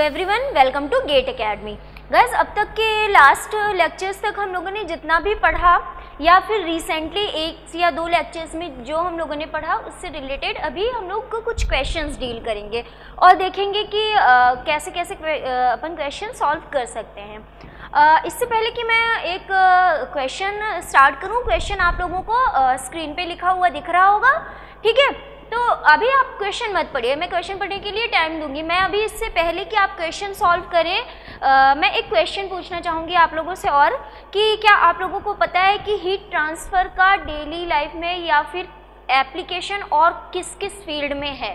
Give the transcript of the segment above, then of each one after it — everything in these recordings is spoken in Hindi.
Everyone, welcome to GATE academy. Guys, अब तक के लास्ट लेक्चर्स तक हम लोगों ने जितना भी पढ़ा या फिर रिसेंटली एक या दो लेक्चर्स में जो हम लोगों ने पढ़ा उससे रिलेटेड अभी हम लोग कुछ क्वेश्चंस डील करेंगे और देखेंगे कि कैसे कैसे अपन क्वेश्चन सॉल्व कर सकते हैं। इससे पहले कि मैं एक क्वेश्चन स्टार्ट करूं, क्वेश्चन आप लोगों को स्क्रीन पे लिखा हुआ दिख रहा होगा, ठीक है? तो अभी आप क्वेश्चन मत पढ़िए, मैं क्वेश्चन पढ़ने के लिए टाइम दूंगी। मैं अभी इससे पहले कि आप क्वेश्चन सॉल्व करें मैं एक क्वेश्चन पूछना चाहूँगी आप लोगों से, और कि क्या आप लोगों को पता है कि हीट ट्रांसफ़र का डेली लाइफ में या फिर एप्लीकेशन और किस किस फील्ड में है।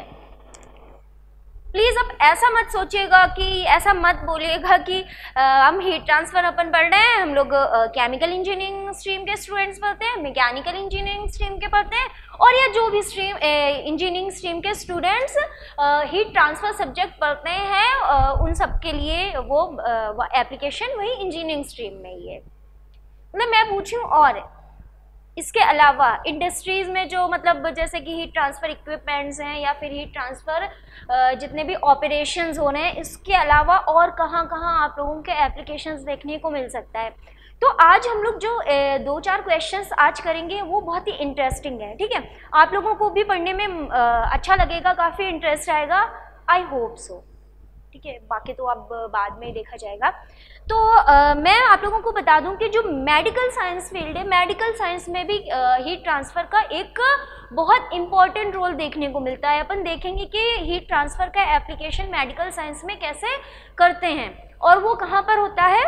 प्लीज़ अब ऐसा मत सोचिएगा कि ऐसा मत बोलिएगा कि हम हीट ट्रांसफ़र अपन पढ़ रहे हैं, हम लोग केमिकल इंजीनियरिंग स्ट्रीम के स्टूडेंट्स पढ़ते हैं, मैकेनिकल इंजीनियरिंग स्ट्रीम के पढ़ते हैं, और या जो भी स्ट्रीम इंजीनियरिंग स्ट्रीम के स्टूडेंट्स हीट ट्रांसफ़र सब्जेक्ट पढ़ते हैं उन सब के लिए वो एप्लीकेशन वही इंजीनियरिंग स्ट्रीम में ही है। मतलब मैं पूछूँ, और इसके अलावा इंडस्ट्रीज़ में जो मतलब जैसे कि हीट ट्रांसफ़र इक्विपमेंट्स हैं या फिर हीट ट्रांसफ़र जितने भी ऑपरेशंस हो रहे हैं, इसके अलावा और कहाँ कहाँ आप लोगों के एप्लीकेशंस देखने को मिल सकता है। तो आज हम लोग जो दो चार क्वेश्चंस आज करेंगे वो बहुत ही इंटरेस्टिंग है, ठीक है? आप लोगों को भी पढ़ने में अच्छा लगेगा, काफ़ी इंटरेस्ट आएगा, आई होप सो, ठीक है? बाकी तो अब बाद में देखा जाएगा। तो मैं आप लोगों को बता दूं कि जो मेडिकल साइंस फील्ड है, मेडिकल साइंस में भी हीट ट्रांसफ़र का एक बहुत इम्पॉर्टेंट रोल देखने को मिलता है। अपन देखेंगे कि हीट ट्रांसफ़र का एप्लीकेशन मेडिकल साइंस में कैसे करते हैं और वो कहाँ पर होता है।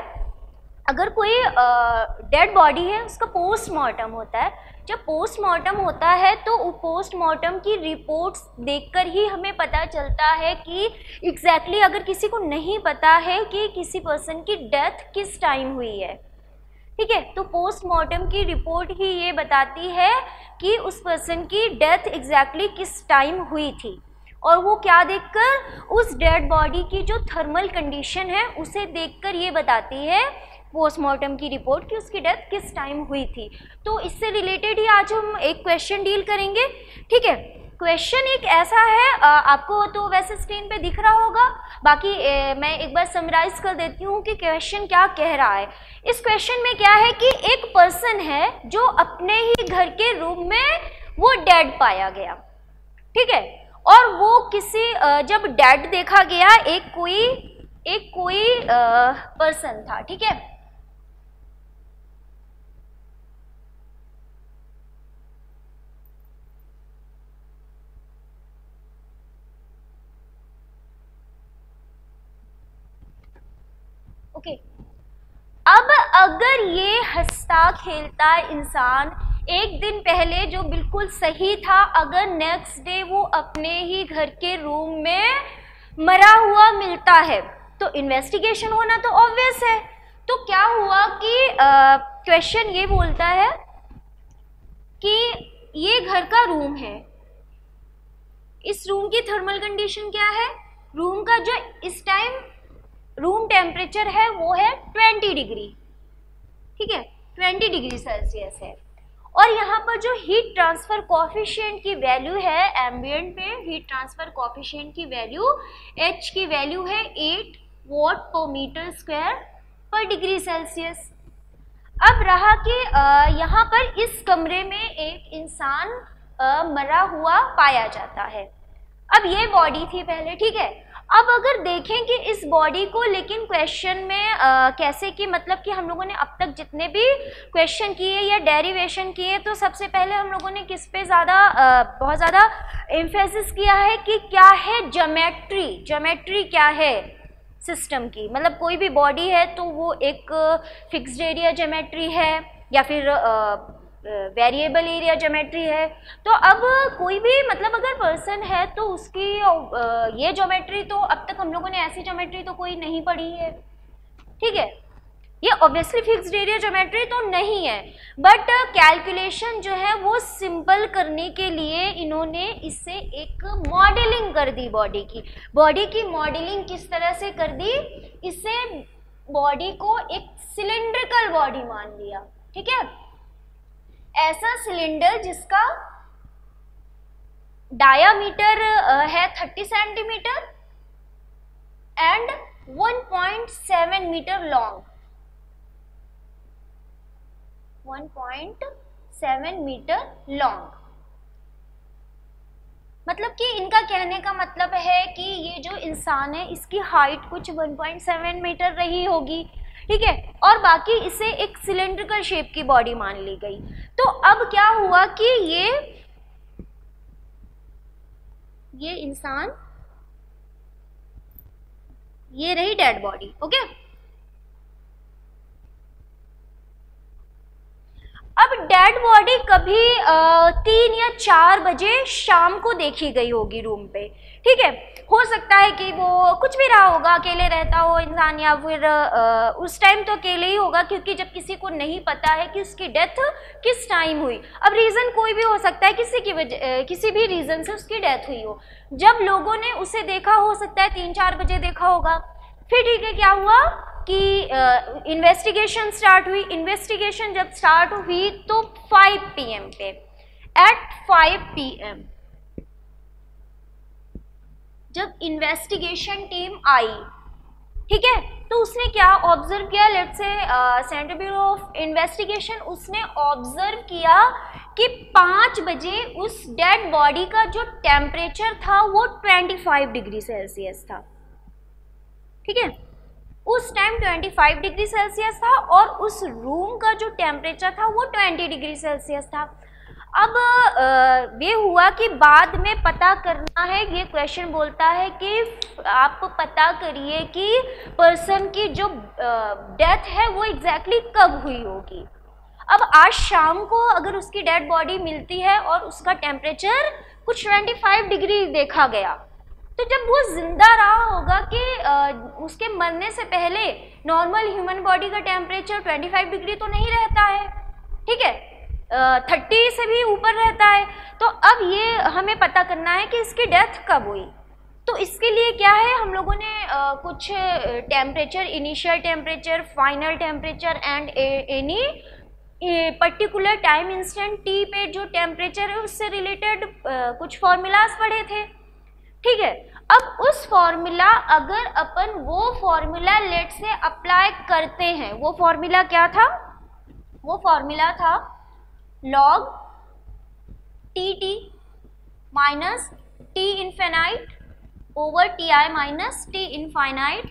अगर कोई डेड बॉडी है, उसका पोस्टमार्टम होता है। जब पोस्टमार्टम होता है तो पोस्टमार्टम की रिपोर्ट्स देखकर ही हमें पता चलता है कि एग्जैक्टली अगर किसी को नहीं पता है कि किसी पर्सन की डेथ किस टाइम हुई है, ठीक है, तो पोस्टमार्टम की रिपोर्ट ही ये बताती है कि उस पर्सन की डेथ एग्जैक्टली किस टाइम हुई थी। और वो क्या देखकर, उस डेड बॉडी की जो थर्मल कंडीशन है उसे देखकर ये बताती है पोस्टमार्टम की रिपोर्ट कि उसकी डेथ किस टाइम हुई थी। तो इससे रिलेटेड ही आज हम एक क्वेश्चन डील करेंगे, ठीक है? क्वेश्चन एक ऐसा है, आपको तो वैसे स्क्रीन पे दिख रहा होगा, बाकी मैं एक बार समराइज कर देती हूँ कि क्वेश्चन क्या कह रहा है। इस क्वेश्चन में क्या है कि एक पर्सन है जो अपने ही घर के रूम में वो डेड पाया गया, ठीक है? और वो किसी जब डेड देखा गया एक कोई पर्सन था, ठीक है? ओके, अब अगर ये हंसता खेलता इंसान एक दिन पहले जो बिल्कुल सही था, अगर नेक्स्ट डे वो अपने ही घर के रूम में मरा हुआ मिलता है तो इन्वेस्टिगेशन होना तो ऑब्वियस है। तो क्या हुआ कि क्वेश्चन ये बोलता है कि ये घर का रूम है, इस रूम की थर्मल कंडीशन क्या है, रूम का जो इस टाइम रूम टेम्परेचर है वो है 20 डिग्री, ठीक है, 20 डिग्री सेल्सियस है। और यहाँ पर जो हीट ट्रांसफर कोएफिशिएंट की वैल्यू है, एम्बिएंट में हीट ट्रांसफर कोएफिशिएंट की वैल्यू H की वैल्यू है 8 वाट पर मीटर स्क्वायर पर डिग्री सेल्सियस। अब रहा कि यहाँ पर इस कमरे में एक इंसान मरा हुआ पाया जाता है। अब ये बॉडी थी पहले, ठीक है? अब अगर देखें कि इस बॉडी को, लेकिन क्वेश्चन में कैसे कि मतलब कि हम लोगों ने अब तक जितने भी क्वेश्चन किए या डेरिवेशन किए, तो सबसे पहले हम लोगों ने किस पे बहुत ज़्यादा एम्फेसिस किया है कि क्या है ज्योमेट्री। ज्योमेट्री क्या है सिस्टम की, मतलब कोई भी बॉडी है तो वो एक फिक्स्ड एरिया ज्योमेट्री है या फिर वेरिएबल एरिया ज्योमेट्री है। तो अब कोई भी मतलब अगर पर्सन है तो उसकी ये ज्योमेट्री, तो अब तक हम लोगों ने ऐसी ज्योमेट्री तो कोई नहीं पढ़ी है, ठीक है? ये ऑब्वियसली फिक्स्ड एरिया ज्योमेट्री तो नहीं है, बट कैलकुलेशन जो है वो सिंपल करने के लिए इन्होंने इससे एक मॉडलिंग कर दी बॉडी की मॉडलिंग किस तरह से कर दी, इससे बॉडी को एक सिलिंड्रिकल बॉडी मान लिया, ठीक है? ऐसा सिलेंडर जिसका डायामीटर है 30 centimetre and 1.7 metre long, 1.7 metre long. मतलब कि इनका कहने का मतलब है कि ये जो इंसान है इसकी हाइट कुछ 1.7 मीटर रही होगी, ठीक है, और बाकी इसे एक सिलेंड्रिकल शेप की बॉडी मान ली गई। तो अब क्या हुआ कि ये इंसान, ये रही डेड बॉडी, ओके। अब डेड बॉडी कभी 3 या 4 बजे शाम को देखी गई होगी रूम पे, ठीक है। हो सकता है कि वो कुछ भी रहा होगा, अकेले रहता हो इंसान, या फिर उस टाइम तो अकेले ही होगा, क्योंकि जब किसी को नहीं पता है कि उसकी डेथ किस टाइम हुई। अब रीज़न कोई भी हो सकता है, किसी भी रीज़न से उसकी डेथ हुई हो। जब लोगों ने उसे देखा, हो सकता है 3-4 बजे देखा होगा। फिर ठीक है, क्या हुआ कि इन्वेस्टिगेशन स्टार्ट हुई। इन्वेस्टिगेशन जब स्टार्ट हुई तो 5 PM पे, एट 5 PM जब इन्वेस्टिगेशन टीम आई, ठीक है, तो उसने क्या ऑब्जर्व किया, let's say central bureau of investigation, उसने ऑब्जर्व किया कि 5 बजे उस डेड बॉडी का जो टेम्परेचर था वो 25 डिग्री सेल्सियस था, ठीक है। उस टाइम 25 डिग्री सेल्सियस था और उस रूम का जो टेम्परेचर था वो 20 डिग्री सेल्सियस था। अब ये हुआ कि बाद में पता करना है, ये क्वेश्चन बोलता है कि आप पता करिए कि पर्सन की जो डेथ है वो एग्जैक्टली कब हुई होगी। अब आज शाम को अगर उसकी डेड बॉडी मिलती है और उसका टेम्परेचर कुछ 25 डिग्री देखा गया, तो जब वो जिंदा रहा होगा कि उसके मरने से पहले नॉर्मल ह्यूमन बॉडी का टेम्परेचर 25 डिग्री तो नहीं रहता है, ठीक है, 30 से भी ऊपर रहता है। तो अब ये हमें पता करना है कि इसकी डेथ कब हुई। तो इसके लिए क्या है, हम लोगों ने कुछ temperature, initial temperature, final temperature and any particular time instant T पे जो टेम्परेचर है उससे रिलेटेड कुछ फॉर्मूलाज पढ़े थे, ठीक है। अब उस फॉर्मूला, अगर अपन वो फॉर्मूला लेट से अप्लाई करते हैं, वो फॉर्मूला क्या था, वो फॉर्मूला था log T minus T infinite over T I minus T infinite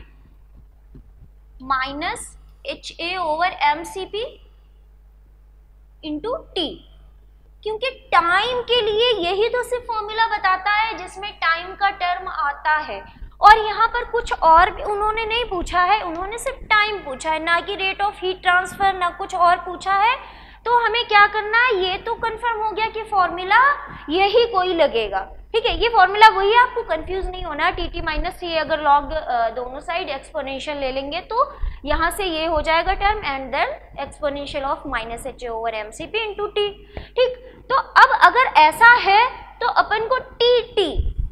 minus HA over MCP into T. क्योंकि टाइम के लिए यही तो सिर्फ फॉर्मूला बताता है जिसमें टाइम का टर्म आता है, और यहाँ पर कुछ और भी उन्होंने नहीं पूछा है, उन्होंने सिर्फ टाइम पूछा है, ना कि रेट ऑफ हीट ट्रांसफर, ना कुछ और पूछा है। तो हमें क्या करना है, ये तो कंफर्म हो गया कि फॉर्मूला यही कोई लगेगा, ठीक है, ये फॉर्मूला वही है, आपको कंफ्यूज नहीं होना। टी माइनस टी अगर लॉग दोनों साइड एक्सपोनेंशियल ले लेंगे तो यहाँ से ये हो जाएगा term, and then exponential of minus HA over MCP into T, ठीक। तो अब अगर ऐसा है तो अपन को टी,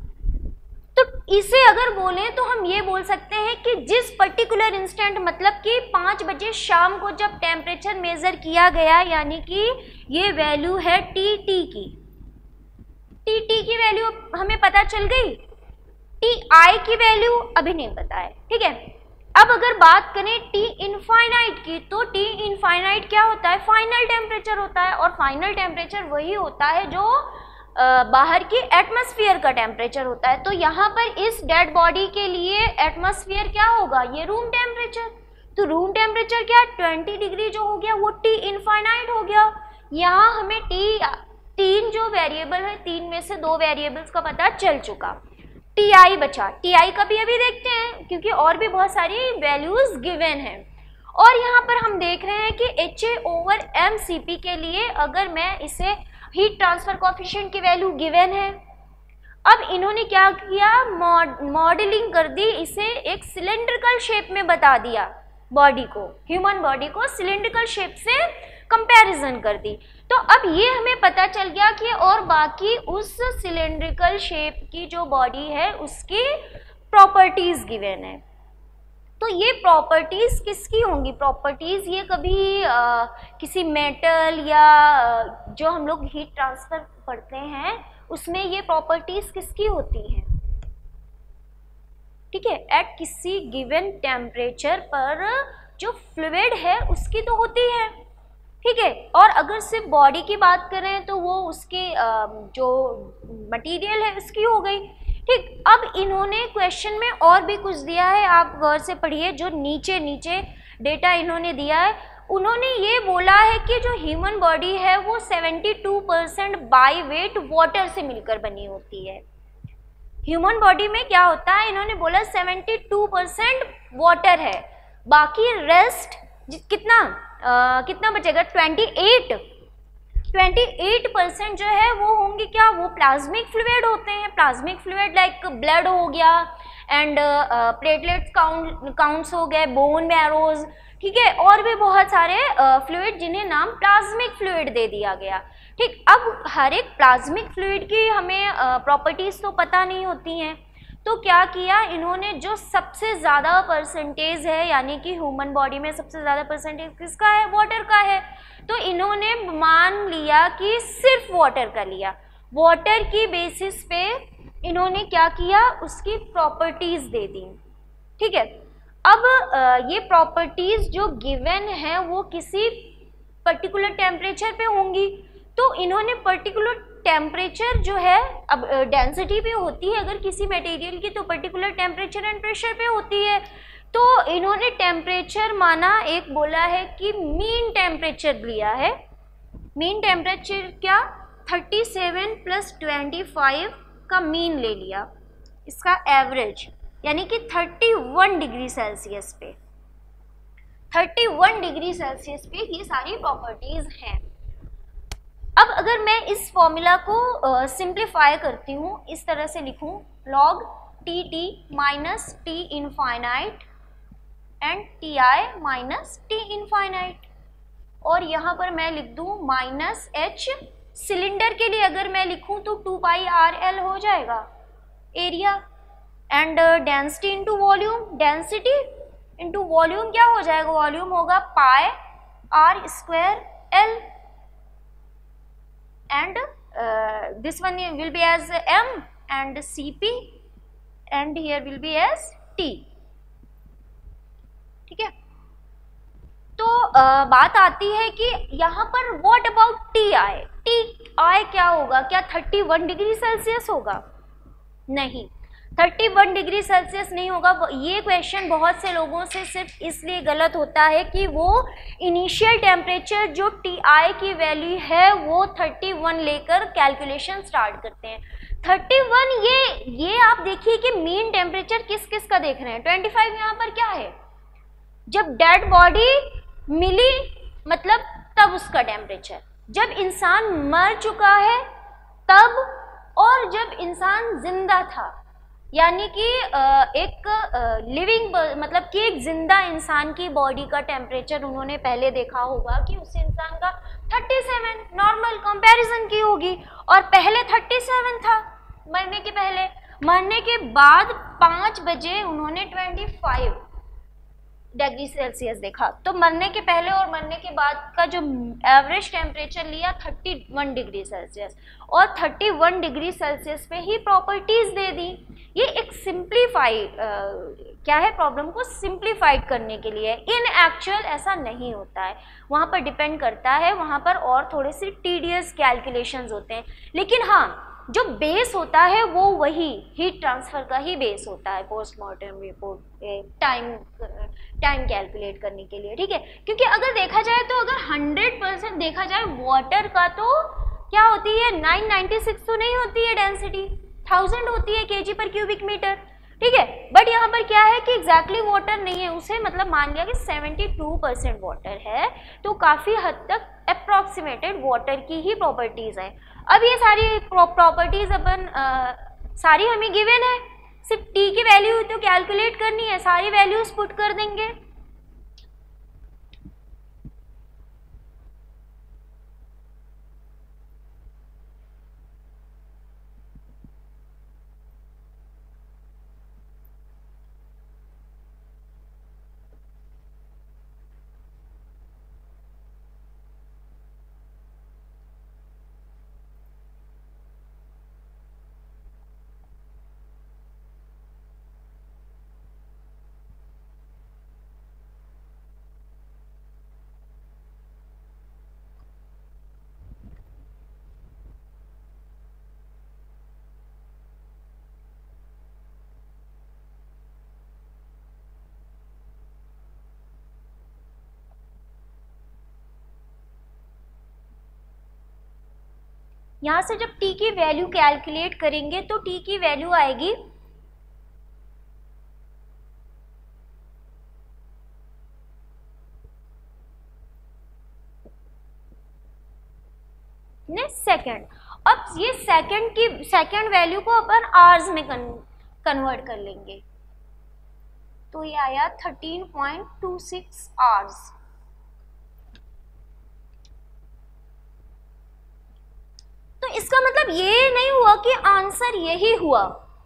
तो इसे अगर बोलें तो हम ये बोल सकते हैं कि जिस पर्टिकुलर इंस्टेंट, मतलब कि 5 बजे शाम को जब टेम्परेचर मेजर किया गया, यानी कि ये वैल्यू है टी की, टी वैल्यू हमें पता चल गई, टी आई की वैल्यू अभी नहीं पता है, ठीक है। अब अगर बात करें टी इनफाइनाइट की, तो टी इनफाइनाइट क्या होता है, फाइनल टेम्परेचर होता है, और फाइनल टेम्परेचर वही होता है जो बाहर की एटमॉस्फेयर का टेम्परेचर होता है। तो यहाँ पर इस डेड बॉडी के लिए एटमॉस्फेयर क्या होगा, ये रूम टेम्परेचर। तो रूम टेम्परेचर क्या, 20 डिग्री जो हो गया वो टी इनफाइनाइट हो गया। यहाँ हमें तीन जो वेरिएबल है, 3 में से 2 वेरिएबल्स का पता चल चुका, टी आई बचा। टी आई का भी अभी देखते हैं, क्योंकि और भी बहुत सारी वैल्यूज गिवन हैं। और यहाँ पर हम देख रहे हैं कि HA ओवर MCP के लिए अगर मैं इसे हीट ट्रांसफर कोएफिशिएंट की वैल्यू गिवन है, अब इन्होंने क्या किया, मॉडलिंग कर दी, इसे एक सिलेंड्रिकल शेप में बता दिया, बॉडी को, ह्यूमन बॉडी को सिलेंड्रिकल शेप से कंपैरिजन कर दी। तो अब ये हमें पता चल गया कि और बाकी उस सिलेंड्रिकल शेप की जो बॉडी है उसकी प्रॉपर्टीज गिवन है। तो ये प्रॉपर्टीज किसकी होंगी, प्रॉपर्टीज ये कभी किसी मेटल या जो हम लोग हीट ट्रांसफर पढ़ते हैं उसमें ये प्रॉपर्टीज किसकी होती हैं, ठीक है, एट किसी गिवन टेम्परेचर पर जो फ्लूइड है उसकी तो होती है, ठीक है। और अगर सिर्फ बॉडी की बात करें तो वो उसके जो मटेरियल है उसकी हो गई, ठीक। अब इन्होंने क्वेश्चन में और भी कुछ दिया है, आप गौर से पढ़िए, जो नीचे नीचे डेटा इन्होंने दिया है। उन्होंने ये बोला है कि जो ह्यूमन बॉडी है वो 72% बाय वेट वाटर से मिलकर बनी होती है। ह्यूमन बॉडी में क्या होता है, इन्होंने बोला 72% वाटर है, बाकी रेस्ट कितना बचेगा, 28% जो है वो होंगे क्या, वो प्लाज्मिक फ्लूइड होते हैं। प्लाज्मिक फ्लूइड लाइक ब्लड हो गया एंड प्लेटलेट्स काउंट्स हो गए, बोन मैरोज, ठीक है, और भी बहुत सारे फ्लूइड जिन्हें नाम प्लाज्मिक फ्लूइड दे दिया गया, ठीक। अब हर एक प्लाज्मिक फ्लूइड की हमें प्रॉपर्टीज तो पता नहीं होती हैं, तो क्या किया इन्होंने, जो सबसे ज़्यादा परसेंटेज है, यानी कि ह्यूमन बॉडी में सबसे ज़्यादा परसेंटेज किसका है, वाटर का है, तो इन्होंने मान लिया कि सिर्फ वाटर का लिया। वाटर की बेसिस पे इन्होंने क्या किया, उसकी प्रॉपर्टीज दे दी, ठीक है। अब ये प्रॉपर्टीज जो गिवन है वो किसी पर्टिकुलर टेम्परेचर पे होंगी, तो इन्होंने पर्टिकुलर टेम्परेचर जो है, अब डेंसिटी भी होती है अगर किसी मटेरियल की, तो पर्टिकुलर टेम्परेचर एंड प्रेशर पे होती है, तो इन्होंने टेम्परेचर माना, एक बोला है कि मीन टेम्परेचर लिया है। मीन टेम्परेचर क्या, 37 + 25 का मीन ले लिया, इसका एवरेज, यानी कि 31 डिग्री सेल्सियस पे, 31 डिग्री सेल्सियस पे ये सारी प्रॉपर्टीज हैं। अब अगर मैं इस फॉर्मूला को सिंप्लीफाई करती हूँ, इस तरह से लिखूँ, log Tt minus T infinite and Ti minus T infinite, और यहाँ पर मैं लिख दूँ माइनस H, सिलेंडर के लिए अगर मैं लिखूँ तो 2πRL हो जाएगा area, and density into volume, density into volume क्या हो जाएगा, वॉल्यूम होगा πr²L, and this one will be as m and Cp and here will be as T, ठीक है। तो बात आती है कि यहाँ पर what about Ti क्या होगा, क्या 31 डिग्री सेल्सियस होगा, नहीं, 31 डिग्री सेल्सियस नहीं होगा। ये क्वेश्चन बहुत से लोगों से सिर्फ इसलिए गलत होता है कि वो इनिशियल टेम्परेचर जो Ti की वैल्यू है वो 31 लेकर कैलकुलेशन स्टार्ट करते हैं। 31 ये आप देखिए कि मीन टेम्परेचर किस किस का देख रहे हैं, 25 यहाँ पर क्या है, जब डेड बॉडी मिली मतलब तब उसका टेम्परेचर, जब इंसान मर चुका है तब, और जब इंसान जिंदा था, यानी कि एक लिविंग मतलब कि एक जिंदा इंसान की बॉडी का टेम्परेचर उन्होंने पहले देखा होगा कि उस इंसान का 37 नॉर्मल कंपैरिजन की होगी, और पहले 37 था मरने के पहले, मरने के बाद 5 बजे उन्होंने 25 डिग्री सेल्सियस देखा, तो मरने के पहले और मरने के बाद का जो एवरेज टेम्परेचर लिया 31 डिग्री सेल्सियस, और 31 डिग्री सेल्सियस पे ही प्रॉपर्टीज दे दी। ये एक सिंप्लीफाई क्या है, प्रॉब्लम को सिंप्लीफाइड करने के लिए, इन एक्चुअल ऐसा नहीं होता है, वहाँ पर डिपेंड करता है, वहाँ पर और थोड़े से टीडियस कैलकुलेशंस होते हैं, लेकिन हाँ जो बेस होता है वो वही हीट ट्रांसफर का ही बेस होता है पोस्टमार्टम रिपोर्ट टाइम कैलकुलेट करने के लिए, ठीक है। क्योंकि अगर देखा जाए तो अगर 100% देखा जाए वाटर का तो क्या होती है 996 तो नहीं होती है डेंसिटी, 1000 होती है kg पर क्यूबिक मीटर, ठीक है। बट यहाँ पर क्या है कि एग्जैक्टली वाटर नहीं है, उसे मतलब मान लिया कि 72% वाटर है, तो काफ़ी हद तक अप्रॉक्सीमेटेड वाटर की ही प्रॉपर्टीज़ है। अब ये सारी प्रॉपर्टीज अपन सारी हमें गिवन है, सिर्फ टी की वैल्यू तो कैलकुलेट करनी है, सारी वैल्यूज पुट कर देंगे। यहाँ से जब t की वैल्यू कैलकुलेट करेंगे तो t की वैल्यू आएगी 2 अब ये सेकंड वैल्यू को अपन आवर्स में कन्वर्ट कर लेंगे, तो ये आया 13.26 आवर्स। तो इसका मतलब ये नहीं हुआ कि आंसर यही हुआ,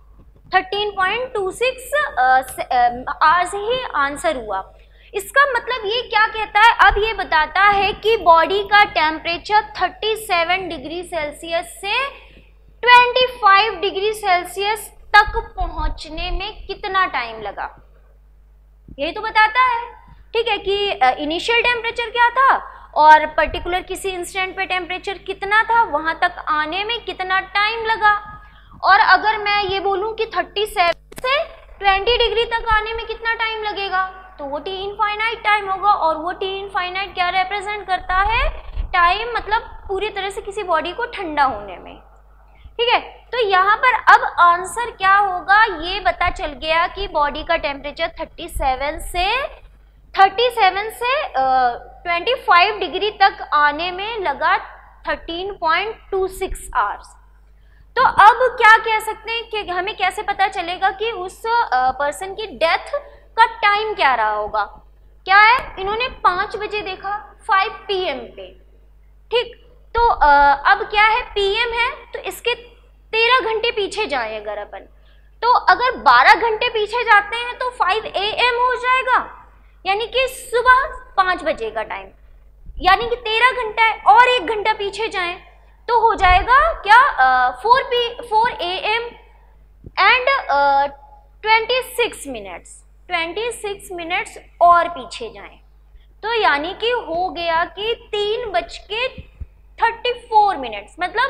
13.26 आवर्स ही आंसर हुआ। इसका मतलब ये क्या कहता है, अब ये बताता है कि बॉडी का टेम्परेचर 37 डिग्री सेल्सियस से 25 डिग्री सेल्सियस तक पहुंचने में कितना टाइम लगा, यही तो बताता है। ठीक है कि इनिशियल टेम्परेचर क्या था और पर्टिकुलर किसी इंस्टेंट पे टेम्परेचर कितना था, वहां तक आने में कितना टाइम लगा। और अगर मैं ये बोलूं कि 37 से 20 डिग्री तक आने में कितना टाइम लगेगा, तो वो टी इनफाइनाइट टाइम होगा। और वो टी इनफाइनाइट क्या रिप्रेजेंट करता है, टाइम, मतलब पूरी तरह से किसी बॉडी को ठंडा होने में। ठीक है, तो यहाँ पर अब आंसर क्या होगा ये पता चल गया कि बॉडी का टेम्परेचर 37 से 25 डिग्री तक आने में लगा 13.26 आवर्स। तो अब क्या कह सकते हैं कि हमें कैसे पता चलेगा कि उस पर्सन की डेथ का टाइम क्या रहा होगा। क्या है, इन्होंने 5 बजे देखा 5 PM पे। ठीक, तो अब क्या है, PM है तो इसके 13 घंटे पीछे जाए अगर अपन, तो अगर 12 घंटे पीछे जाते हैं तो 5 AM हो जाएगा, यानी कि सुबह 5 बजे का टाइम, यानी कि 13 घंटा है। और 1 घंटा पीछे जाएं तो हो जाएगा क्या, 4 AM एंड 26 मिनट्स और पीछे जाएं तो यानी कि हो गया कि 3:34, मतलब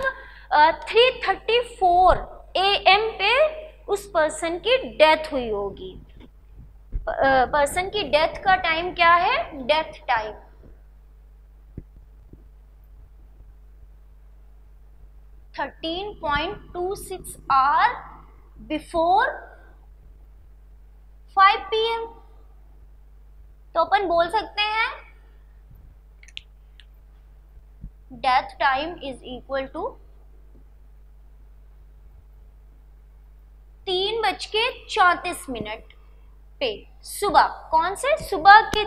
3:34 AM पे उस पर्सन की डेथ हुई होगी। पर्सन की डेथ का टाइम क्या है, death time 13.26 hour before 5 PM। तो अपन बोल सकते हैं death time is equal to 3:34 पे सुबह, कौन से, सुबह के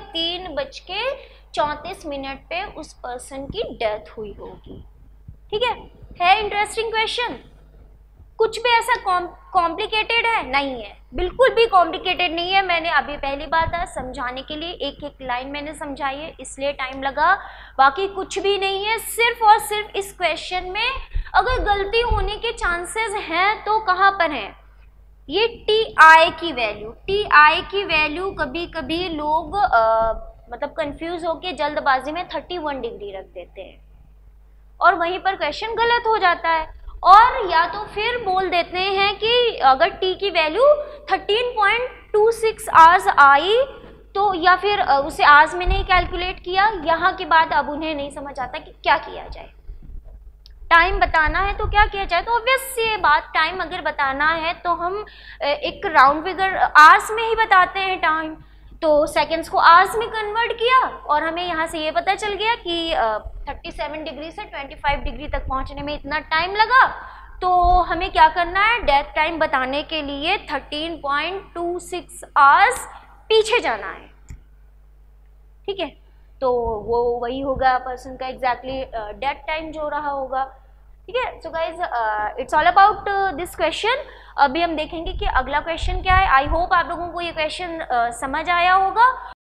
3:34 पे उस पर्सन की डेथ हुई होगी। ठीक है इंटरेस्टिंग क्वेश्चन। कुछ भी ऐसा कॉम्प्लिकेटेड है नहीं है, बिल्कुल भी कॉम्प्लिकेटेड नहीं है। मैंने अभी पहली बार था समझाने के लिए, एक एक लाइन मैंने समझाई है इसलिए टाइम लगा, बाकी कुछ भी नहीं है। सिर्फ और सिर्फ इस क्वेश्चन में अगर गलती होने के चांसेस हैं तो कहाँ पर हैं, ये TI की वैल्यू कभी कभी लोग मतलब कंफ्यूज होके जल्दबाजी में 31 डिग्री रख देते हैं और वहीं पर क्वेश्चन गलत हो जाता है। और या तो फिर बोल देते हैं कि अगर T की वैल्यू 13.26 आवर्स आई तो, या फिर उसे आवर्स में नहीं कैलकुलेट किया, यहाँ के बाद अब उन्हें नहीं समझ आता कि क्या किया जाए। टाइम बताना है तो क्या किया जाए, तो ऑब्वियस ये बात, टाइम अगर बताना है तो हम एक राउंड फिगर आवर्स में ही बताते हैं टाइम, तो सेकंड्स को आवर्स में कन्वर्ट किया और हमें यहाँ से ये पता चल गया कि 37 डिग्री से 25 डिग्री तक पहुँचने में इतना टाइम लगा। तो हमें क्या करना है, डेथ टाइम बताने के लिए 13.26 आवर्स पीछे जाना है। ठीक है, तो वो वही होगा पर्सन का एग्जैक्टली डेथ टाइम जो रहा होगा। ठीक है, so guys it's all about this question. अभी हम देखेंगे कि अगला क्वेश्चन क्या है। आई होप आप लोगों को ये क्वेश्चन समझ आया होगा।